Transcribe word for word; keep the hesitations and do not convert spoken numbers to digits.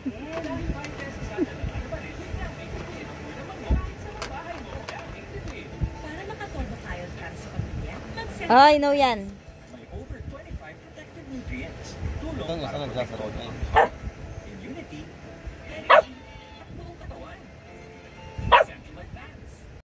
Para makatodo tayo para sa pamilya, mag-set. Ay, no yan. May over twenty-five protective nutrients. Tulong Saan para nagsasagot protekto. na yun? Immunity, energy,